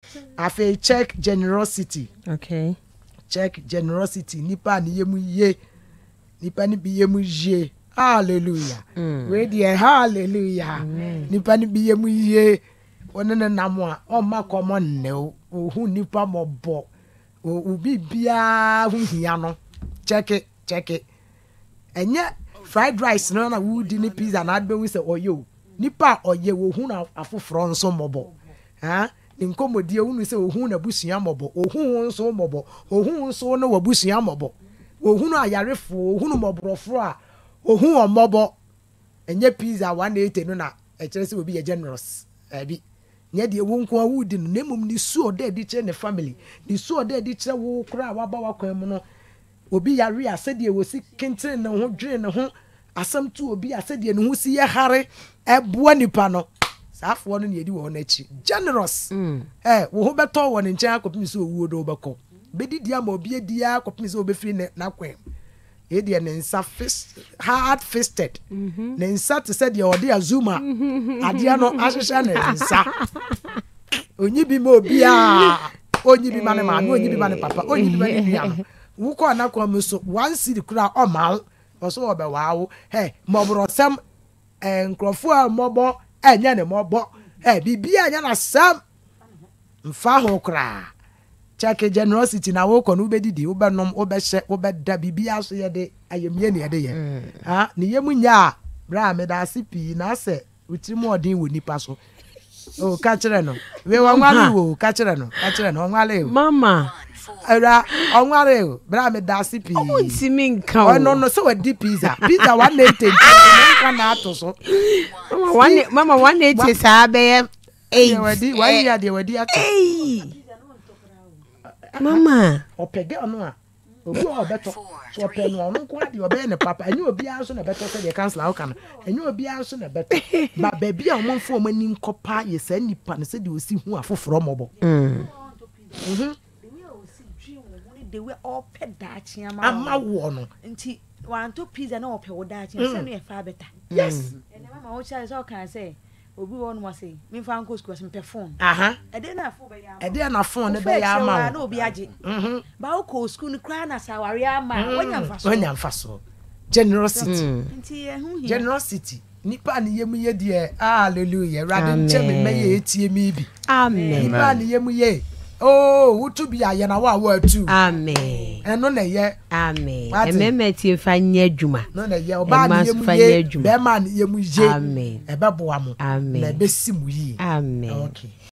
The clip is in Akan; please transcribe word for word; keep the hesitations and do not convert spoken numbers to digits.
Afe check generosity. Okay. Check generosity. Nipa ni yemu ye. Nipa ni bi yemu ye. Hallelujah. Mm. We dear hallelujah. Mm. Nipa ni bi yemu ye. One na namwa. O ma common ne o. Hu nipa mo bo. O bi bia hu hia no. Check it, check it. Enye fried rice no na woody ni pizza na adbe wi se oyo. Nipa oye wo hu na afoforo nso mobo. Ha? Nkomodi e hu se ohun na busua mobo. Ohun nso mobo. Ohun nso na wabusua mobo. Ohun ayarefo, ohun moborofo a ohun omobo. Enye pizza one eighty no na e kire se obi ye generous. Abi nye de wo nko awudi no nemum ni suo de di kire ne family. Ni suo de di kire wo kura wa ba wa kwan mu no. Obi yare asede e wosi kentre ne ho dwere ne ho asam tu obi asede ne ho si ye hare eboa nipa no saafo no ne yedi wo na chi generous mm. eh wo ho beto wo ne nchen akopim so owuo do beko bedidi ama obi edi akopim so obefiri ne na kwen e de ne nsa fist hard fisted mm -hmm. Ne nsa te said ye ode azuma ade no ahwehwe ne nsa onyi bi ma obi a onyi bi ma ne ma no onyi bi ma ne papa onyi bi ma ne nua wuko na kwa muso one city kura o ma oso obe waawo he mobro sam enkrofo a mobo enya ne mobo eh bibia anya na sam mfa ho kura check generosity na wo ko no bedidi wo benom wo behye wo beda bibia so ye de ayemie ne ye de ha ne yemu nya bra me da sipi na se utirimu odin wo nipa so o ka kire no we wanwale wo ka kire no ka kire no wanwale mama era onware o bra me da sipi o ti mi nka o oh no no so we di pizza pizza one eighty nka na ato so mama one mama one eighty sa be eh we di why ya de we di ato mama opege ono a obi o beto so ope no ono kwa de obe ne papa enye obi anso na beto se de cancel how can enye obi anso na beto ba ba bia o monfo o mani nkopa ye sa nipa ne se de osi hu afoforo mobo mm mhm they were all pet dachi ama ama wo no nti want to pizza na ope wo dachi se no e fa beta yes and mama wo child so can say obi won mo say me fa nko school some phone aha e dey na phone be ya e dey na phone ne be ya ama na obi age mhm ba wo ko school ni kra na sawari ama wonya mfa so wonya mfa so generosity nti e hu generosity nipa ni yemu ye de hallelujah rade nche me meye etie mi bi amen nipa ni yemu ye oh wutu bi aye na wa wa tu amen eno na ye amen ememe tie fa nya adwuma no na ye oba ni yemu ye be ma ni yemu ye amen ebe boa mo amen na be simu yi amen okay.